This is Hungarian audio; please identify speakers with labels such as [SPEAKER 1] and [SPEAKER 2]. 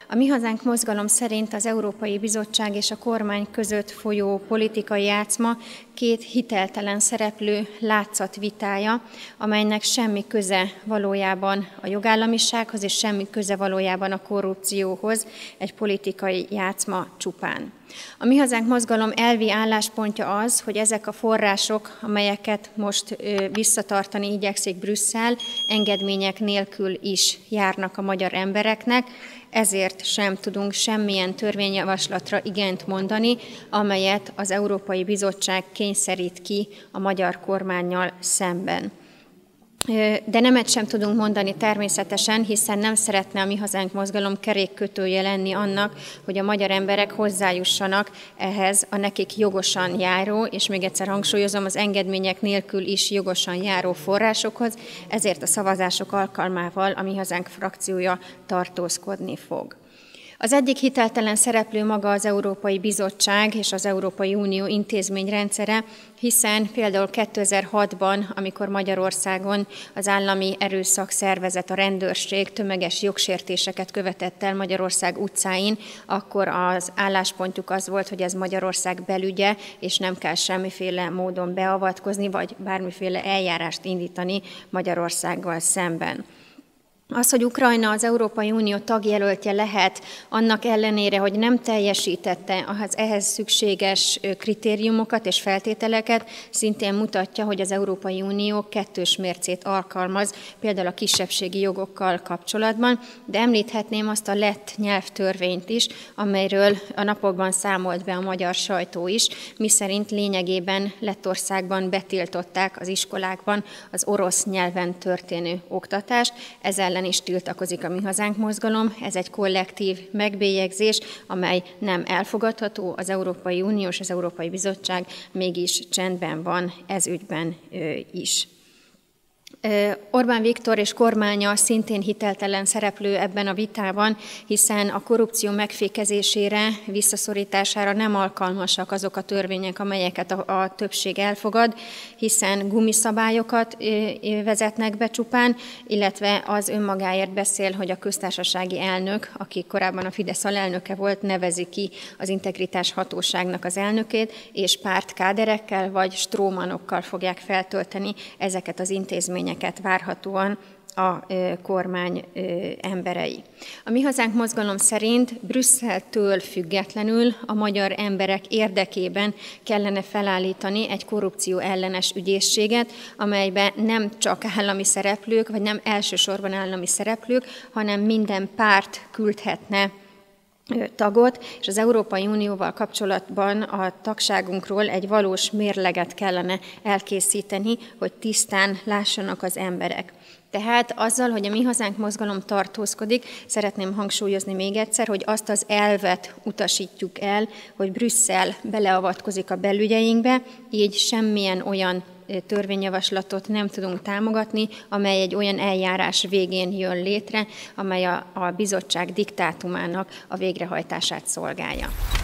[SPEAKER 1] A Mi Hazánk mozgalom szerint az Európai Bizottság és a kormány között folyó politikai játszma két hiteltelen szereplő látszatvitája, amelynek semmi köze valójában a jogállamisághoz és semmi köze valójában a korrupcióhoz, egy politikai játszma csupán. A Mi Hazánk mozgalom elvi álláspontja az, hogy ezek a források, amelyeket most visszatartani igyekszik Brüsszel, engedmények nélkül is járnak a magyar embereknek, ezért sem tudunk semmilyen törvényjavaslatra igent mondani, amelyet az Európai Bizottság kényszerít ki a magyar kormánnyal szemben. De nemet sem tudunk mondani természetesen, hiszen nem szeretne a Mi Hazánk mozgalom kerékkötője lenni annak, hogy a magyar emberek hozzájussanak ehhez a nekik jogosan járó, és még egyszer hangsúlyozom, az engedmények nélkül is jogosan járó forrásokhoz, ezért a szavazások alkalmával a Mi Hazánk frakciója tartózkodni fog. Az egyik hiteltelen szereplő maga az Európai Bizottság és az Európai Unió intézményrendszere, hiszen például 2006-ban, amikor Magyarországon az állami erőszakszervezet, a rendőrség tömeges jogsértéseket követett el Magyarország utcáin, akkor az álláspontjuk az volt, hogy ez Magyarország belügye, és nem kell semmiféle módon beavatkozni, vagy bármiféle eljárást indítani Magyarországgal szemben. Az, hogy Ukrajna az Európai Unió tagjelöltje lehet, annak ellenére, hogy nem teljesítette az ehhez szükséges kritériumokat és feltételeket, szintén mutatja, hogy az Európai Unió kettős mércét alkalmaz, például a kisebbségi jogokkal kapcsolatban, de említhetném azt a lett nyelvtörvényt is, amelyről a napokban számolt be a magyar sajtó is, miszerint lényegében Lettországban betiltották az iskolákban az orosz nyelven történő oktatást, ezzel ellen is tiltakozik a Mi Hazánk mozgalom. Ez egy kollektív megbélyegzés, amely nem elfogadható, az Európai Unió és az Európai Bizottság mégis csendben van ez ügyben is. Orbán Viktor és kormánya szintén hiteltelen szereplő ebben a vitában, hiszen a korrupció megfékezésére, visszaszorítására nem alkalmasak azok a törvények, amelyeket a többség elfogad, hiszen gumiszabályokat vezetnek be csupán, illetve az önmagáért beszél, hogy a köztársasági elnök, aki korábban a Fidesz alelnöke volt, nevezi ki az integritás hatóságnak az elnökét, és pártkáderekkel vagy strómanokkal fogják feltölteni ezeket az intézményeket várhatóan a kormány emberei. A Mi Hazánk mozgalom szerint Brüsszeltől függetlenül a magyar emberek érdekében kellene felállítani egy korrupció ellenes ügyészséget, amelybe nem csak állami szereplők, vagy nem elsősorban állami szereplők, hanem minden párt küldhetne tagot, és az Európai Unióval kapcsolatban a tagságunkról egy valós mérleget kellene elkészíteni, hogy tisztán lássanak az emberek. Tehát azzal, hogy a Mi Hazánk mozgalom tartózkodik, szeretném hangsúlyozni még egyszer, hogy azt az elvet utasítjuk el, hogy Brüsszel beleavatkozik a belügyeinkbe, így semmilyen olyan törvényjavaslatot nem tudunk támogatni, amely egy olyan eljárás végén jön létre, amely a bizottság diktátumának a végrehajtását szolgálja.